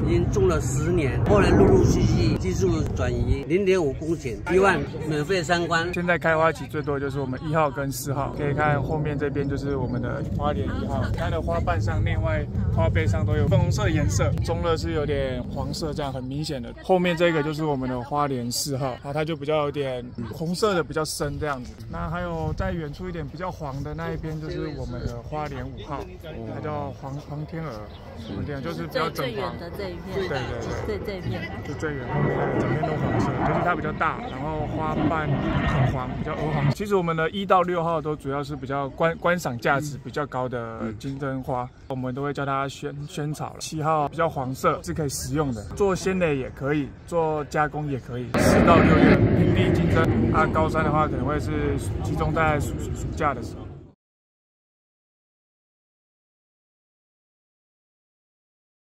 已经种了10年，后来陆陆续续技术转移，0.5公顷，1万免费参观。 现在开花期最多的就是我们1号跟4号，可以看后面这边就是我们的花莲1号，它的花瓣上、内外花背上都有粉红色颜色，中乐是有点黄色，这样很明显的。后面这个就是我们的花莲4号，它就比较有点红色的，比较深这样子。那还有在远处一点比较黄的那一边就是我们的花莲5号，它叫黄天鹅，就是比较最远的这一片， 对， 这一片就最远后面那个整片都黄色，就是它比较大，然后花瓣很黄，比较鹅黄。其实我们的1到6号都主要是比较观赏价值比较高的金针花，我们都会叫它萱草了。7号比较黄色，是可以食用的，做鲜蕾也可以，做加工也可以。4到6月平地金针，高山的话可能会是集中在暑假的时候。